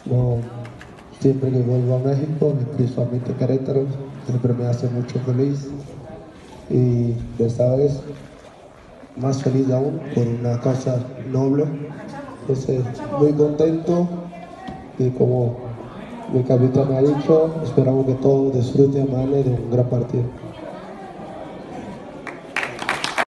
No, siempre que vuelvo a México, y principalmente Querétaro, siempre me hace mucho feliz. Y de esta vez más feliz aún por una causa noble. Entonces, muy contento y como mi capitán me ha dicho, esperamos que todos disfruten mañana de un gran partido.